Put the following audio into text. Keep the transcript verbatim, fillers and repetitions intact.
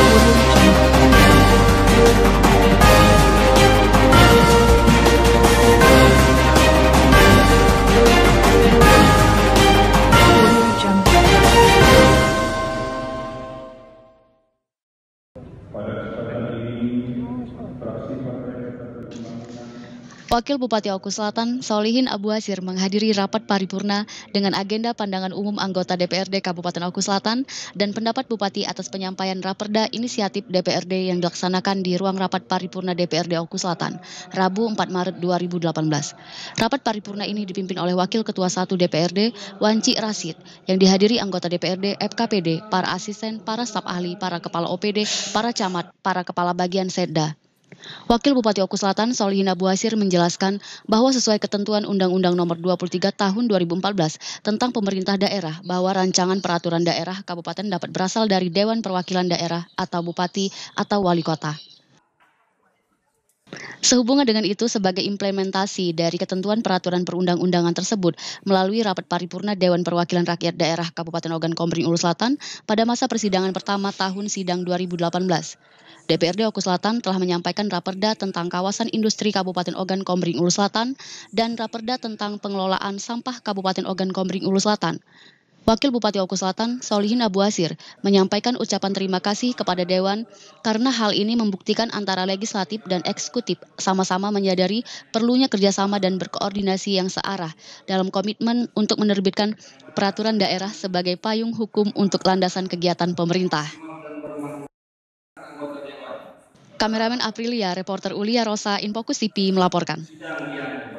Wakil Bupati Oku Selatan, Solihin Abu Hasir menghadiri rapat paripurna dengan agenda pandangan umum anggota D P R D Kabupaten Oku Selatan dan pendapat Bupati atas penyampaian Raperda Inisiatif D P R D yang dilaksanakan di ruang rapat paripurna D P R D Oku Selatan, Rabu empat Maret dua ribu delapan belas. Rapat paripurna ini dipimpin oleh Wakil Ketua satu D P R D, Wanci Rasid, yang dihadiri anggota D P R D, F K P D, para asisten, para staf ahli, para kepala O P D, para camat, para kepala bagian Setda. Wakil Bupati Oku Selatan, Solihin Abu Hasir menjelaskan bahwa sesuai ketentuan Undang-Undang Nomor dua puluh tiga Tahun dua ribu empat belas tentang pemerintah daerah, bahwa rancangan peraturan daerah kabupaten dapat berasal dari Dewan Perwakilan Daerah atau Bupati atau Wali Kota. Sehubungan dengan itu, sebagai implementasi dari ketentuan peraturan perundang-undangan tersebut melalui rapat paripurna Dewan Perwakilan Rakyat Daerah Kabupaten Ogan Komering Ulu Selatan pada masa persidangan pertama tahun sidang dua ribu delapan belas. D P R D Oku Selatan telah menyampaikan Raperda tentang kawasan industri Kabupaten Ogan Komering Ulu Selatan dan Raperda tentang pengelolaan sampah Kabupaten Ogan Komering Ulu Selatan. Wakil Bupati Oku Selatan, Solihin Abu Hasir, menyampaikan ucapan terima kasih kepada Dewan karena hal ini membuktikan antara legislatif dan eksekutif sama-sama menyadari perlunya kerjasama dan berkoordinasi yang searah dalam komitmen untuk menerbitkan peraturan daerah sebagai payung hukum untuk landasan kegiatan pemerintah. Kameramen Aprilia, reporter Ulia Rosa, Infokus T V melaporkan.